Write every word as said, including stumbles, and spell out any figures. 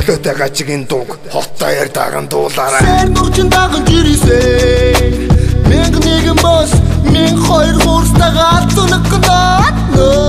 өглөөтэй гажигийн дууг хоттой яар даган дуулаарай. Сэр нурчин даган жирисээ. Мянга нэгэн бос, мянга хоёр хуурстагаа алцунах гэнэ.